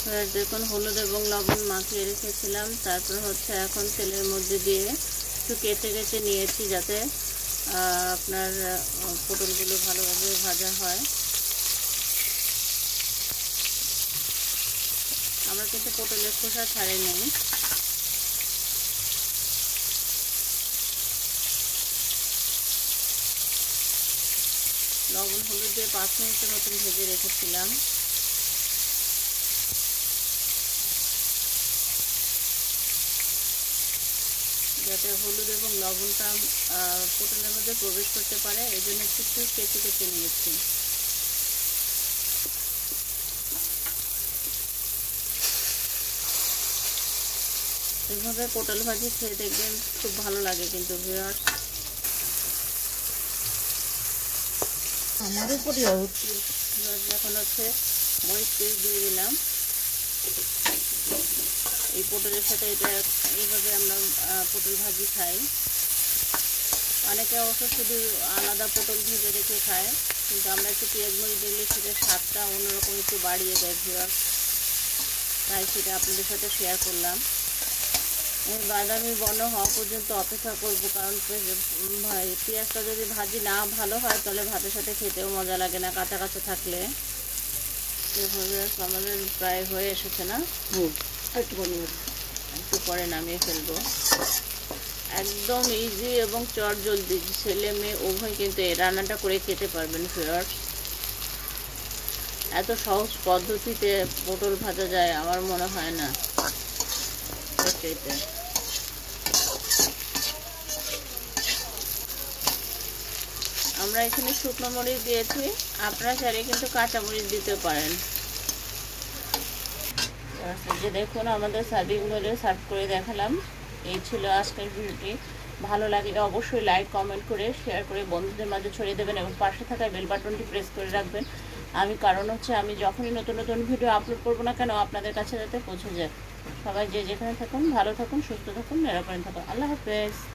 দেখুন হলুদ এবং লবণ মাখিয়ে রেখেছিলাম, তারপর হচ্ছে এখন তেলের মধ্যে দিয়ে একটু কেটে কেটে নিয়েছি যাতে আপনার পটলগুলো ভালোভাবে ভাজা হয়। আমরা কিন্তু পটলের খোসা ছাড়াই নেই। লবণ হলুদ দিয়ে 5 মিনিটের মতন ভেজে রেখেছিলাম। যাতে হলুদ এবং লবণটা পটলের মধ্যে প্রবেশ করতে পারে, এই জন্য একটু কেটে কেটে নিয়েছি। এইভাবে পটল ভাজি খেয়ে দেখবেন খুব ভালো লাগে কিন্তু ভিউয়ার্স। আমার উপরে যখন হচ্ছে মরিচ পেস্ট দিয়ে দিলাম এই পটলের সাথে, এটা এইভাবে আমরা পটল ভাজি খাই। অনেকে অবশ্য শুধু আলাদা পটল ভেজে রেখে খায়, কিন্তু আমরা একটু পেঁয়াজ মরিচ দিলে সেটা স্বাদটা অন্যরকম একটু বাড়িয়ে দেয় ভিউয়ার্স, তাই সেটা আপনাদের সাথে শেয়ার করলাম। এর বাদামি বর্ণ হওয়া পর্যন্ত অপেক্ষা করব, কারণ পেঁয়াজটা যদি ভাজি না ভালো হয় তাহলে ভাতের সাথে খেতেও মজা লাগে না কাঁচা কাঁচা থাকলে। আমাদের প্রায় হয়ে এসেছে না, একটু পরে নামিয়ে ফেলবো। একদম ইজি এবং চটজলদি, ছেলে মেয়ে উভয় কিন্তু এই রান্নাটা করে খেতে পারবেন ভিউয়ার্স। এত সহজ পদ্ধতিতে পটল ভাজা যায় আমার মনে হয় না। আমরা এখানে শুকনো মরিচ দিয়েছি, আপনারা চাইলে কিন্তু কাঁচা মরিচ দিতে পারেন। যে দেখুন আমাদের সার্ভিং বলে সার্ভ করে দেখালাম। এই ছিল আজকের ভিডিওটি। ভালো লাগলে অবশ্যই লাইক কমেন্ট করে শেয়ার করে বন্ধুদের মাঝে ছড়িয়ে দেবেন এবং পাশে থাকা বেল বাটনটি প্রেস করে রাখবেন। কারণ হচ্ছে আমি যখনই নতুন নতুন ভিডিও আপলোড করবো না কেন আপনাদের কাছে যাতে পৌঁছে যায়। সবাই যে যেখানে থাকুন ভালো থাকুন, সুস্থ থাকুন, নিরাপদে থাকুন। আল্লাহ হাফেজ।